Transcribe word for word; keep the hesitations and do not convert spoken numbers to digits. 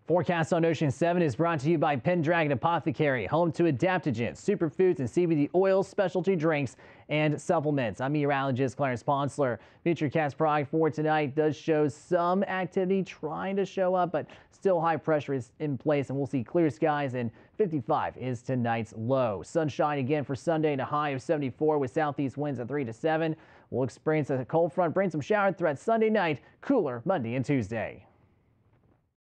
Forecast on Ocean seven is brought to you by Pendragon Apothecary, home to adaptogens, superfoods, and C B D oils, specialty drinks, and supplements. I'm meteorologist Clarence Ponsler. Futurecast product for tonight does show some activity trying to show up, but still high pressure is in place, and we'll see clear skies, and fifty-five is tonight's low. Sunshine again for Sunday and a high of seventy-four with southeast winds at three to seven. We'll experience a cold front, bring some shower threats Sunday night, cooler Monday and Tuesday.